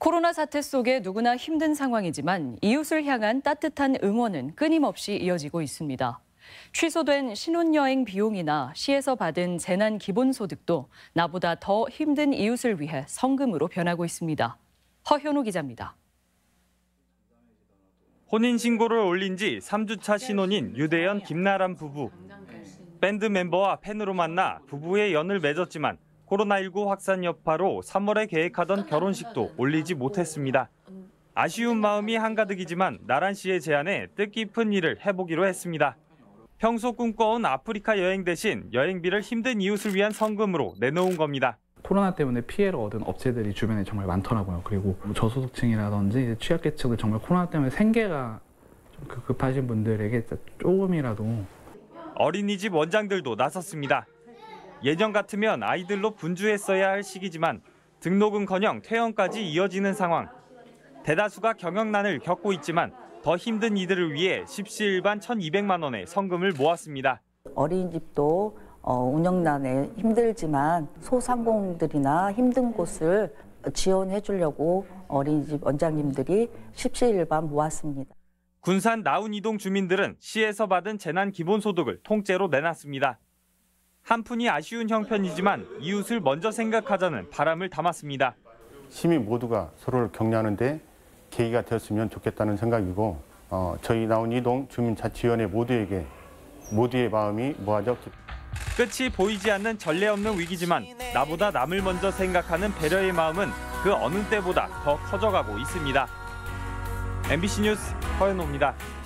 코로나 사태 속에 누구나 힘든 상황이지만 이웃을 향한 따뜻한 응원은 끊임없이 이어지고 있습니다. 취소된 신혼여행 비용이나 시에서 받은 재난 기본소득도 나보다 더 힘든 이웃을 위해 성금으로 변하고 있습니다. 허현우 기자입니다. 혼인신고를 올린 지 3주차 신혼인 유대연, 김나람 부부. 밴드 멤버와 팬으로 만나 부부의 연을 맺었지만 코로나19 확산 여파로 3월에 계획하던 결혼식도 올리지 못했습니다. 아쉬운 마음이 한가득이지만 나란 씨의 제안에 뜻깊은 일을 해보기로 했습니다. 평소 꿈꿔온 아프리카 여행 대신 여행비를 힘든 이웃을 위한 성금으로 내놓은 겁니다. 코로나 때문에 피해를 얻은 업체들이 주변에 정말 많더라고요. 그리고 저소득층이라든지 취약계층들 정말 코로나 때문에 생계가 좀 급하신 분들에게 조금이라도. 어린이집 원장들도 나섰습니다. 예전 같으면 아이들로 분주했어야 할 시기지만 등록은커녕 퇴원까지 이어지는 상황. 대다수가 경영난을 겪고 있지만 더 힘든 이들을 위해 십시일반 1,200만 원의 성금을 모았습니다. 어린이집도 운영난에 힘들지만 소상공들이나 힘든 곳을 지원해 주려고 어린이집 원장님들이 십시일반 모았습니다. 군산 나운이동 주민들은 시에서 받은 재난 기본소득을 통째로 내놨습니다. 한푼이 아쉬운 형편이지만 이웃을 먼저 생각하자는 바람을 담았습니다. 시민 모두가 서로를 격려하는 데 계기가 되었으면 좋겠다는 생각이고 저희 나운이동 주민자치위원회 모두의 마음이 모아져 끝이 보이지 않는 전례 없는 위기지만 나보다 남을 먼저 생각하는 배려의 마음은 그 어느 때보다 더 커져가고 있습니다. MBC 뉴스 허연호입니다.